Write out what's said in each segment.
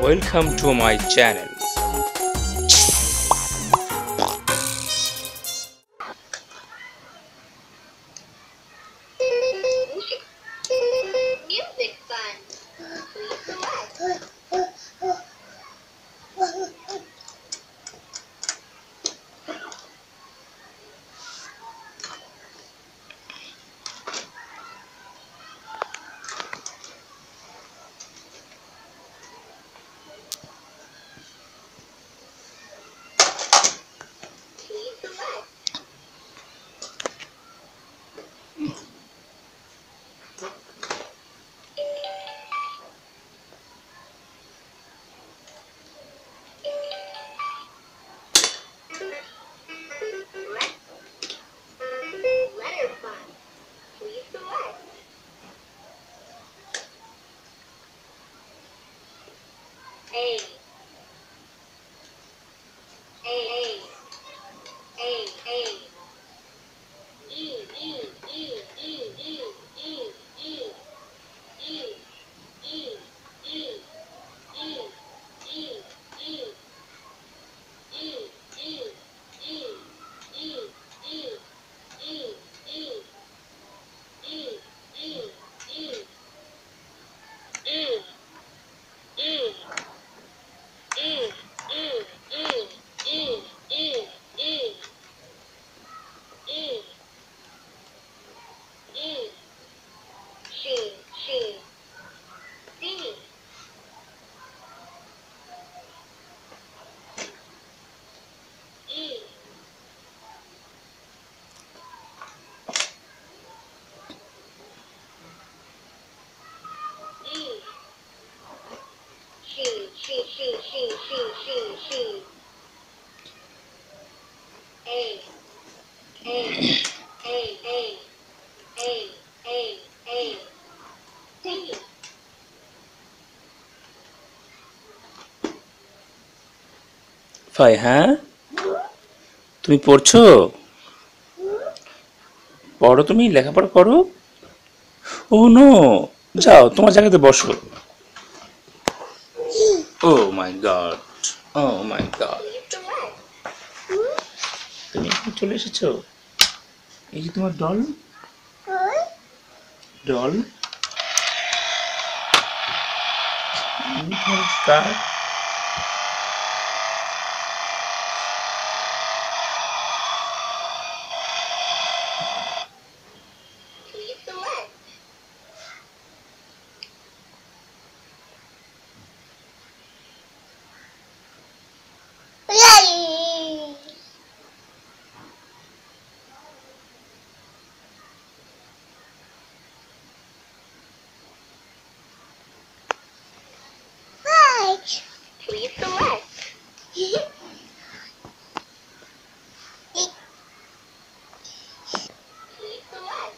Welcome to my channel. Music fun. Please select. Please select. Letter fun. Please select. A. A. A. A. E. E. E. E. E. E. E. E. E. E. E. E. E. She. D. E. E. She. A. A. A. A. A. A. A. D. ফাইহা, তুমি পড়ছো? পড়ো, তুমি লেখাপড়া করো। ও no, যাও তোমার জায়গাতে বসো। Oh my God, oh my God, Please select. তুমি এখানে চলে এসেছো। এই যে তোমার ডল, ডল, তোমার কার। Please select. Please select. Please select.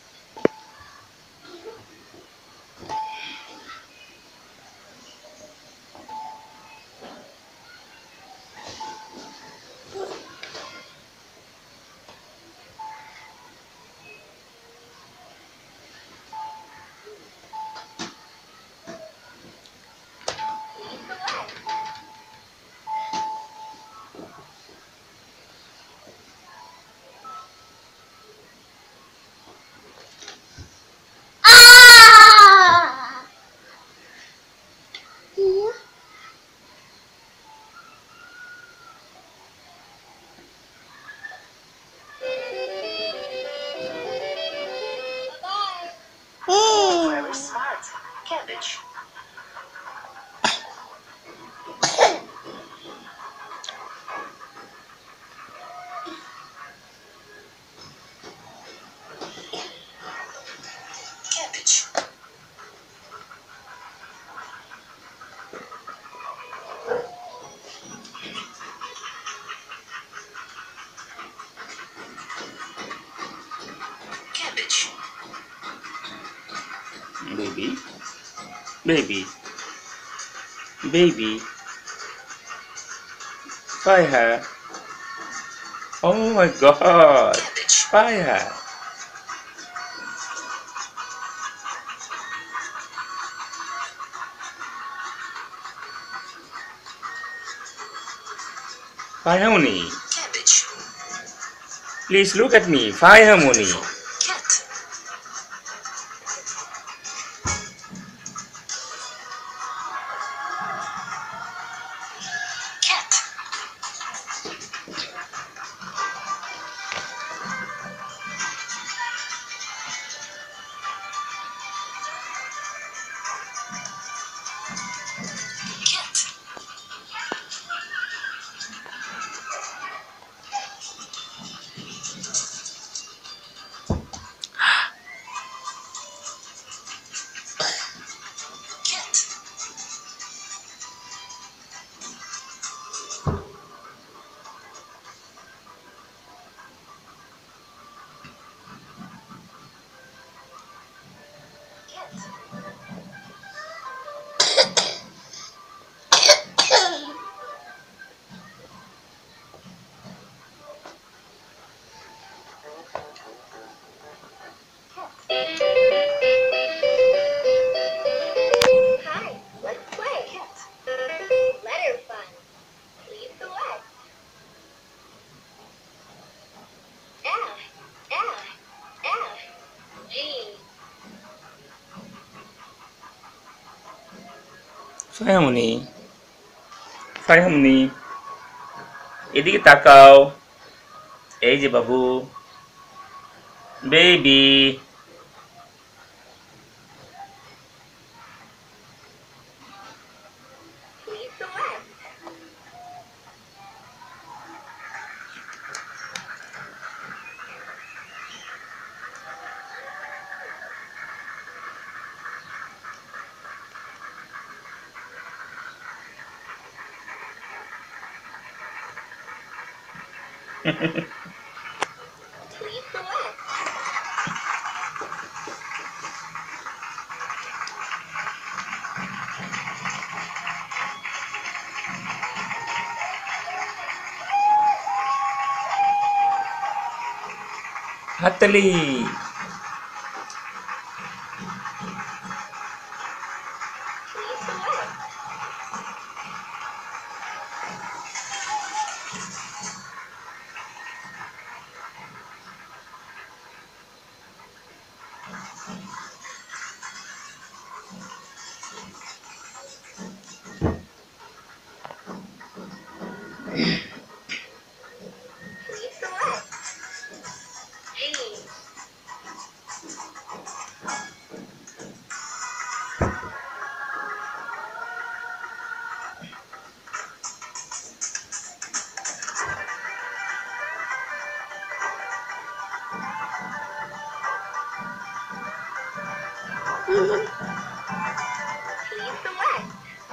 Please select. Bye-bye. Very smart. Cabbage. Cabbage. Cabbage. Baby, baby, baby, Faiha. Oh my God, Cabbage. Faiha. Fine Harmony. Cabbage. Please look at me. Fine Harmony. Cat. Cat. Cat. Cat. Hi, let's play. Letter fun. Please select. F, F, F, G. Fine Harmony. Fine Harmony. এদিকে তাকাও। এই যে বাবু। Baby. Please select. Please select. হাততালি। Please select. Please select. G. Please select.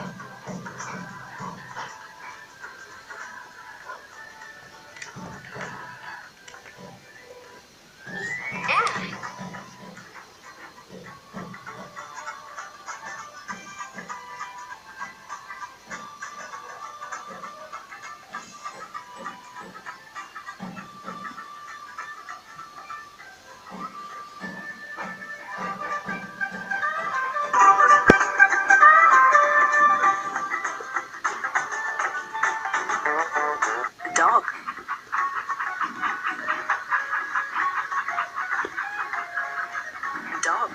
F. Dog. Dog.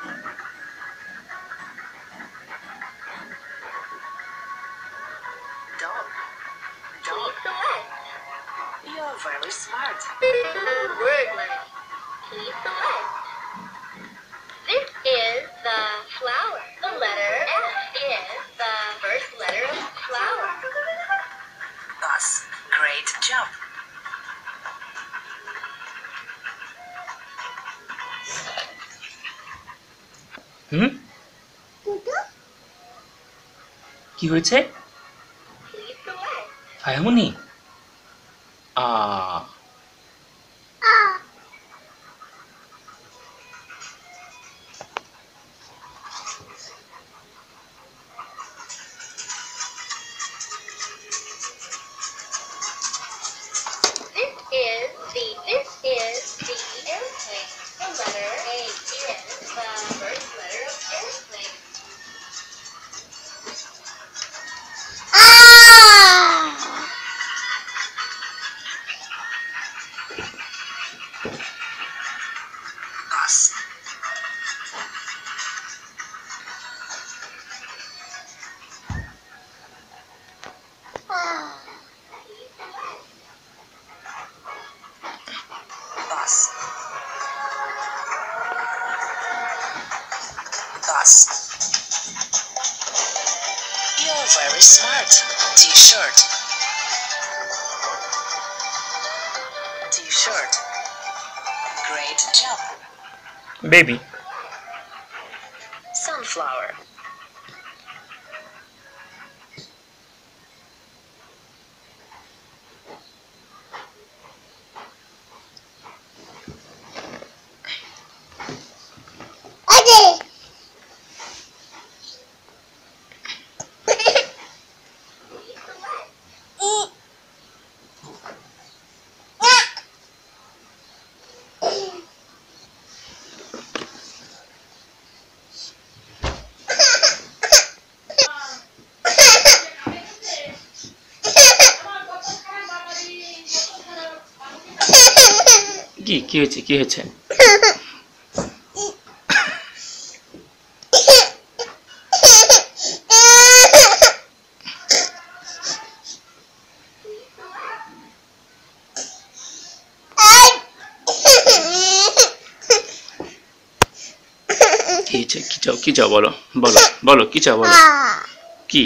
Dog. Please select. You're very smart. Word learning. Please select. This is the flower. The letter F is the first letter of flower. Bus. Great job. হুম? কি হয়েছে? Please select. Fine Harmony. A This is the airplane. The letter A is the first letter of airplane. Thus, thus, thus. You're very smart. T-shirt. T-shirt. Great jump. Baby. Sunflower. কি হয়েছে কি হয়েছে? কি চাও বলো বলো বলো কি চাও বলো কি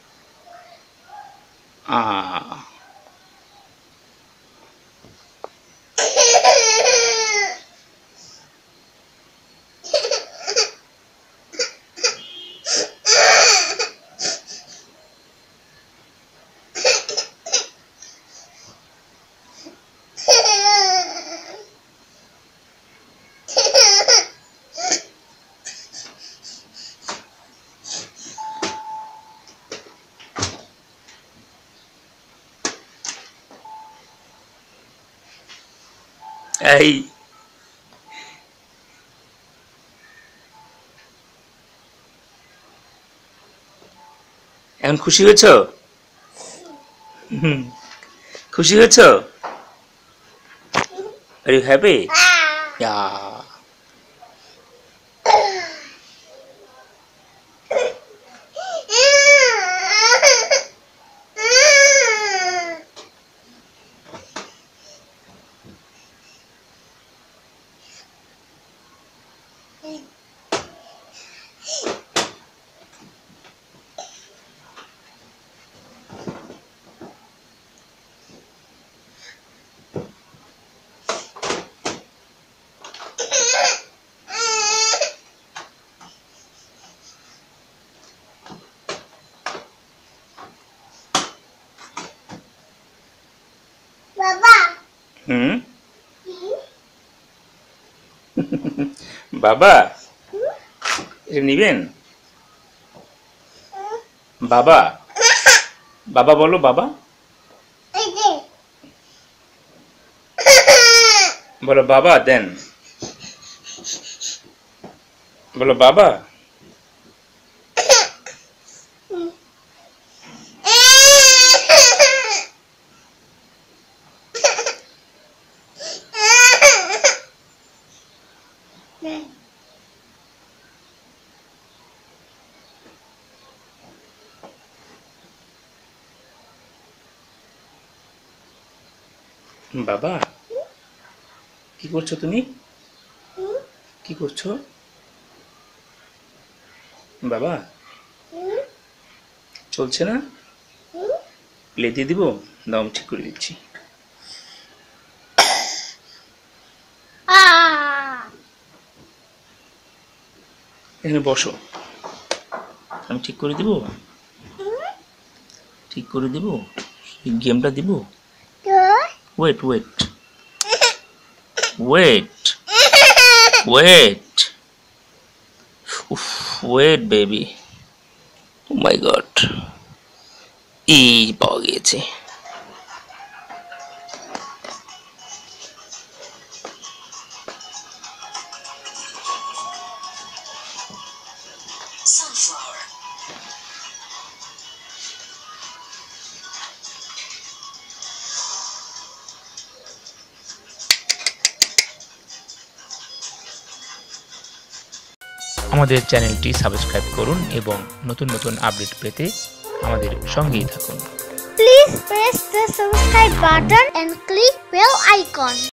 এই এখন খুশি হয়েছো? খুশি হয়েছো? Are you happy? Yeah. বাবা এটা নিবেন? বাবা বাবা বলো বাবা বলো বাবা দেন বলো বাবা বাবা কি করছো তুমি? কি করছো বাবা? চলছে না? প্লে দিয়ে দিব? দাম ঠিক করে দিচ্ছি। এখানে বসো, আমি ঠিক করে দিব। ঠিক করে দিব, গেমটা দিব। Wait wait wait wait wait baby, oh my God, এই পাওয়া গিয়েছে। Sunflower. আমাদের চ্যানেলটি সাবস্ক্রাইব করুন এবং নতুন নতুন আপডেট পেতে আমাদের সঙ্গেই থাকুন। Please press the subscribe button and click bell icon.